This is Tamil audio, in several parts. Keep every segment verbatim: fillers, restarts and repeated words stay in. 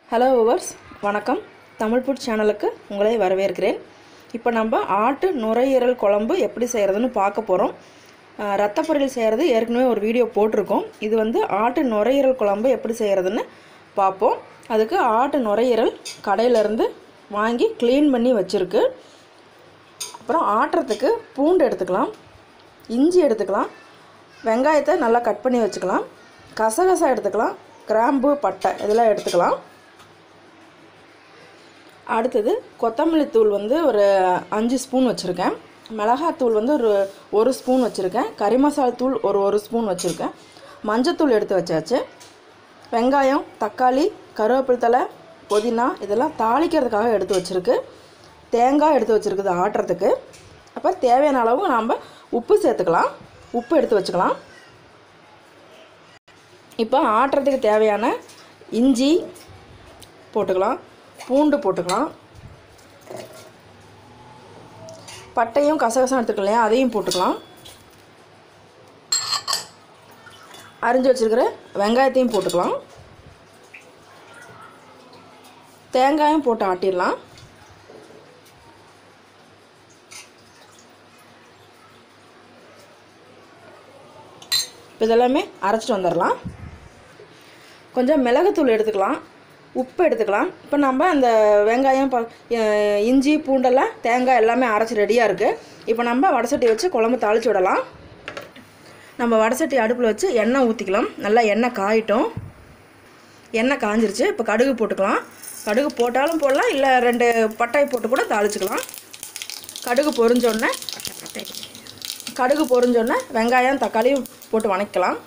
ஹலோ வியூவர்ஸ், வணக்கம். தமிழ் ஃபுட் சேனலுக்கு உங்களை வரவேற்கிறேன். இப்போ நம்ம ஆட்டு நுரையீரல் குழம்பு எப்படி செய்கிறதுன்னு பார்க்க போகிறோம். ரத்த பொரியல் செய்கிறது ஏற்கனவே ஒரு வீடியோ போட்டிருக்கோம். இது வந்து ஆட்டு நுரையீரல் குழம்பு எப்படி செய்கிறதுன்னு பார்ப்போம். அதுக்கு ஆட்டு நுரையீரல் கடையிலேருந்து வாங்கி க்ளீன் பண்ணி வச்சுருக்கு. அப்புறம் ஆட்டுறதுக்கு பூண்டு எடுத்துக்கலாம், இஞ்சி எடுத்துக்கலாம், வெங்காயத்தை நல்லா கட் பண்ணி வச்சுக்கலாம், கசகசா எடுத்துக்கலாம், கிராம்பு, பட்டை இதெல்லாம் எடுத்துக்கலாம். அடுத்தது கொத்தமல்லி தூள் வந்து ஒரு அஞ்சு ஸ்பூன் வச்சுருக்கேன், மிளகாத்தூள் வந்து ஒரு ஒரு ஸ்பூன் வச்சுருக்கேன், கறி மசாலா தூள் ஒரு ஒரு ஸ்பூன் வச்சுருக்கேன், மஞ்சத்தூள் எடுத்து வச்சாச்சு. வெங்காயம், தக்காளி, கருவேப்பிலை தழை, புதினா இதெல்லாம் தாளிக்கிறதுக்காக எடுத்து வச்சுருக்கு. தேங்காய் எடுத்து வச்சுருக்குது ஆட்டுறதுக்கு. அப்போ தேவையான அளவு நாம் உப்பு சேர்த்துக்கலாம். உப்பு எடுத்து வச்சுக்கலாம். இப்போ ஆட்டுறதுக்கு தேவையான இஞ்சி போட்டுக்கலாம், பூண்டு போட்டுக்கலாம், பட்டையும் கசகசம் எடுத்துக்கலாம் இல்லையா, அதையும் போட்டுக்கலாம். அரிஞ்சு வச்சுருக்கிற வெங்காயத்தையும் போட்டுக்கலாம். தேங்காயும் போட்டு ஆட்டிடலாம். இப்போ இதெல்லாமே அரைச்சிட்டு வந்துடலாம். கொஞ்சம் மிளகுத்தூள் எடுத்துக்கலாம், உப்பு எடுத்துக்கலாம். இப்போ நம்ம அந்த வெங்காயம், ப இஞ்சி, பூண்டெல்லாம், தேங்காய் எல்லாமே அரைச்சி ரெடியாக இருக்குது. இப்போ நம்ம வடசட்டி வச்சு குழம்பு தாளித்து விடலாம். நம்ம வடசட்டி அடுப்பில் வச்சு எண்ணெய் ஊற்றிக்கலாம். நல்லா எண்ணெய் காயிட்டும். எண்ணெய் காஞ்சிருச்சு. இப்போ கடுகு போட்டுக்கலாம். கடுகு போட்டாலும் போடலாம், இல்லை ரெண்டு பட்டாய் போட்டு கூட தாளிச்சுக்கலாம். கடுகு பொரிஞ்சோடனே கடுகு பொரிஞ்சோடனே வெங்காயம், தக்காளியும் போட்டு வணக்கலாம்.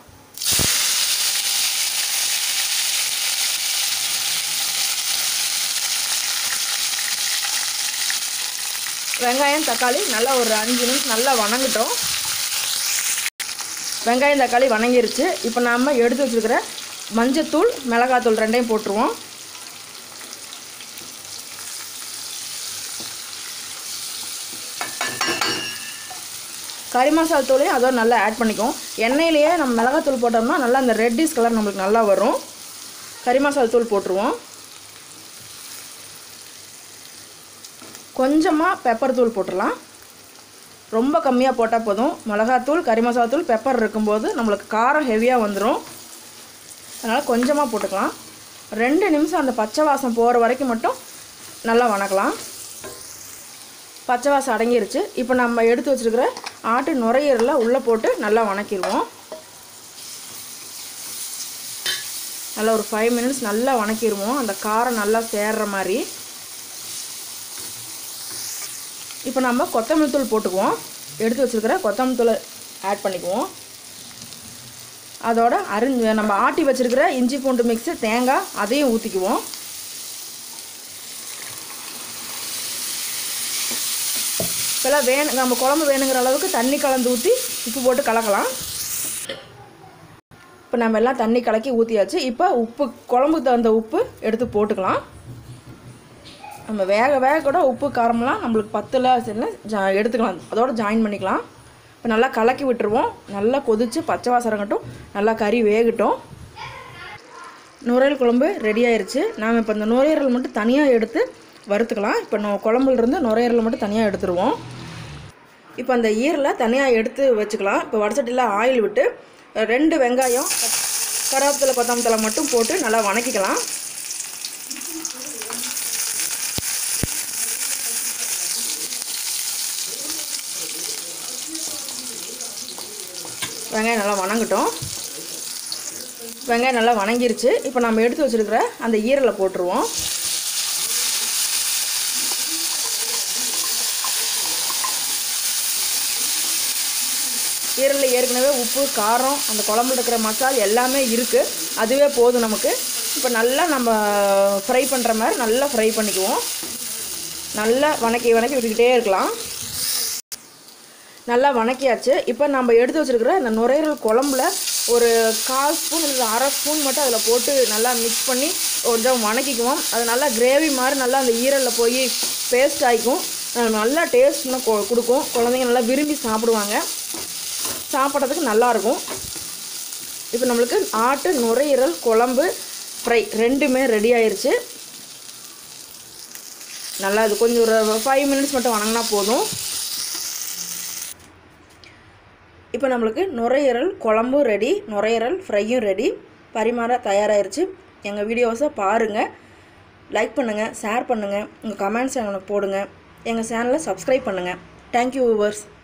வெங்காயம், தக்காளி நல்லா ஒரு அஞ்சு நிமிஷம் நல்லா வணங்கட்டும். வெங்காயம், தக்காளி வணங்கிருச்சு. இப்போ நாம் எடுத்து வச்சுருக்கிற மஞ்சத்தூள், மிளகாத்தூள் ரெண்டையும் போட்டுருவோம். கறி மசாலா தூளையும் அதோட நல்லா ஆட் பண்ணிக்குவோம். எண்ணெயிலேயே நம்ம மிளகாத்தூள் போட்டோம்னா நல்லா அந்த ரெட்டிஷ் கலர் நம்மளுக்கு நல்லா வரும். கறி மசாலா தூள் போட்டுருவோம். கொஞ்சமாக பெப்பர் தூள் போட்டுடலாம். ரொம்ப கம்மியாக போட்டால் போதும். மிளகாத்தூள், கறி மசாலா தூள், பெப்பர் இருக்கும்போது நம்மளுக்கு காரம் ஹெவியாக வந்துடும். அதனால் கொஞ்சமாக போட்டுக்கலாம். ரெண்டு நிமிஷம் அந்த பச்சை வாசம் போகிற வரைக்கும் மட்டும் நல்லா வணக்கலாம். பச்சை வாசம் அடங்கிருச்சு. இப்போ நம்ம எடுத்து வச்சுருக்கிற ஆட்டு நுரையீரலை உள்ளே போட்டு நல்லா வணக்கிடுவோம். நல்லா ஒரு ஃபைவ் மினிட்ஸ் நல்லா வணக்கிடுவோம், அந்த காரம் நல்லா சேர்ற மாதிரி. இப்போ நம்ம கொத்தமல்லி தூள் போட்டுக்குவோம். எடுத்து வச்சுருக்கிற கொத்தமல்லி தூளை ஆட் பண்ணிக்குவோம். அதோட அரிஞ்சு நம்ம ஆட்டி வச்சுருக்கிற இஞ்சி பூண்டு மிக்ஸு, தேங்காய் அதையும் ஊற்றிக்குவோம். இப்போலாம் வேணும், நம்ம குழம்பு வேணுங்கிற அளவுக்கு தண்ணி கலந்து ஊற்றி உப்பு போட்டு கலக்கலாம். இப்போ நம்ம எல்லாம் தண்ணி கலக்கி ஊற்றியாச்சு. இப்போ உப்பு, குழம்புக்கு தகுந்த உப்பு எடுத்து போட்டுக்கலாம். நம்ம வேக வேக கூட உப்பு காரம்லாம் நம்மளுக்கு பத்தில் ஜா எடுத்துக்கலாம், அதோடு ஜாயின் பண்ணிக்கலாம். இப்போ நல்லா கலக்கி விட்டுருவோம். நல்லா கொதித்து பச்சை வாசம் இறங்கட்டும், நல்லா கறி வேகட்டும். நுரையீரல் குழம்பு ரெடி ஆயிடுச்சு. நாம் இப்போ இந்த நுரையீரல் மட்டும் தனியாக எடுத்து வறுத்துக்கலாம். இப்போ நோ குழம்புலேருந்து நுரையீரல் மட்டும் தனியாக எடுத்துருவோம். இப்போ அந்த ஈரலை தனியாக எடுத்து வச்சுக்கலாம். இப்போ வடசட்டியில் ஆயில் விட்டு ரெண்டு வெங்காயம், கருவேப்பிலை, கொத்தமல்லி தழை மட்டும் போட்டு நல்லா வணக்கிக்கலாம். வெங்காயம் நல்லா வணங்கட்டும். வெங்காயம் நல்லா வணங்கிருச்சு. இப்போ நம்ம எடுத்து வச்சுருக்கிற அந்த ஈரலை போட்டுருவோம். ஈரலில் ஏற்கனவே உப்பு, காரம், அந்த குழம்புல இருக்கிற மசாலா எல்லாமே இருக்குது, அதுவே போதும் நமக்கு. இப்போ நல்லா நம்ம ஃப்ரை பண்ணுற மாதிரி நல்லா ஃப்ரை பண்ணிக்குவோம். நல்லா வணக்கி வணக்கி விட்டுக்கிட்டே இருக்கலாம். நல்லா வணக்கியாச்சு. இப்போ நம்ம எடுத்து வச்சுருக்கிற அந்த நுரையீரல் குழம்புல ஒரு கால் ஸ்பூன் இல்லை அரை ஸ்பூன் மட்டும் அதில் போட்டு நல்லா மிக்ஸ் பண்ணி கொஞ்சம் வணக்கிக்குவோம். அது நல்லா கிரேவி மாதிரி நல்லா அந்த ஈரலில் போய் பேஸ்ட் ஆகிக்கும். நல்லா டேஸ்ட்னா கொடுக்கும். குழந்தைங்க நல்லா விரும்பி சாப்பிடுவாங்க, சாப்பிட்றதுக்கு நல்லாயிருக்கும். இப்போ நம்மளுக்கு ஆட்டு நுரையீரல் குழம்பு ஃப்ரை ரெண்டுமே ரெடி ஆயிருச்சு. நல்லா இது கொஞ்சம் ஒரு ஃபைவ் மினிட்ஸ் மட்டும் வணங்கினா போதும். இப்போ நம்மளுக்கு நுரையீரல் குழம்பும் ரெடி, நுரையீரல் ஃப்ரையும் ரெடி, பரிமாற தயாராகிருச்சு. எங்கள் வீடியோஸை பாருங்கள், லைக் பண்ணுங்கள், ஷேர் பண்ணுங்கள், உங்கள் கமெண்ட்ஸ் எனக்கு போடுங்க, எங்கள் சேனலை சப்ஸ்கிரைப் பண்ணுங்கள். Thank you viewers.